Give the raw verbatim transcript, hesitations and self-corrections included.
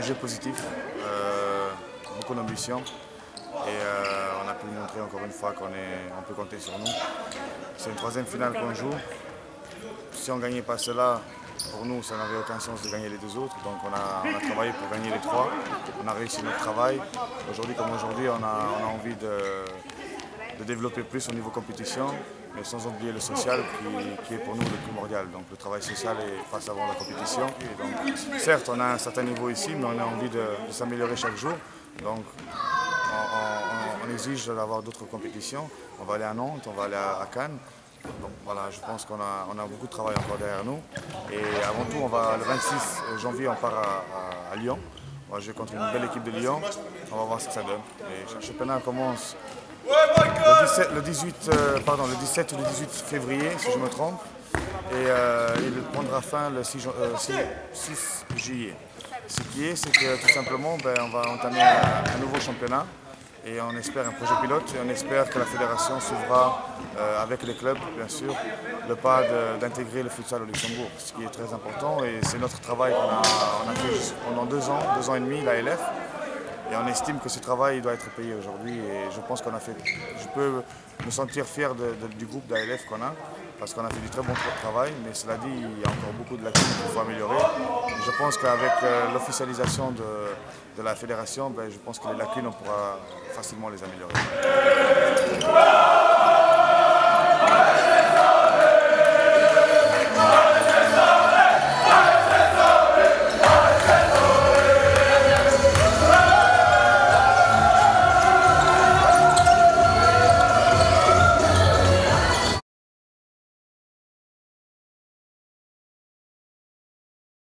projet positif, euh, beaucoup d'ambition. Et euh, on a pu montrer encore une fois qu'on on peut compter sur nous. C'est une troisième finale qu'on joue. Si on ne gagnait pas cela, pour nous, ça n'avait aucun sens de gagner les deux autres. Donc on a, on a travaillé pour gagner les trois. On a réussi notre travail. Aujourd'hui comme aujourd'hui, on a, on a envie de, de développer plus au niveau compétition, mais sans oublier le social qui, qui est pour nous le primordial. Donc le travail social passe avant la compétition. Et donc, certes, on a un certain niveau ici, mais on a envie de, de s'améliorer chaque jour. Donc on, on, on exige d'avoir d'autres compétitions. On va aller à Nantes, on va aller à, à Cannes. Donc voilà, je pense qu'on a, on a beaucoup de travail encore derrière nous. Et avant tout, on va, le vingt-six janvier, on part à, à, à Lyon. On va jouer contre une belle équipe de Lyon. On va voir ce que ça donne. Et le championnat commence le dix-sept, le dix-huit, euh, pardon, le dix-sept ou le dix-huit février, si je me trompe. Et euh, il prendra fin le six, euh, six juillet. Ce qui est, c'est que tout simplement, ben, on va entamer un, un nouveau championnat. Et on espère un projet pilote et on espère que la fédération suivra euh, avec les clubs, bien sûr, le pas d'intégrer le futsal au Luxembourg, ce qui est très important et c'est notre travail qu'on a, on a fait pendant deux ans, deux ans et demi, l'A L F. Et on estime que ce travail doit être payé aujourd'hui et je pense qu'on a fait, je peux me sentir fier de, de, du groupe d'A L F qu'on a parce qu'on a fait du très bon travail, mais cela dit, il y a encore beaucoup de lacunes qu'il faut améliorer. Et je pense qu'avec euh, l'officialisation de, de la fédération, ben, je pense que les lacunes, on pourra facilement les améliorer.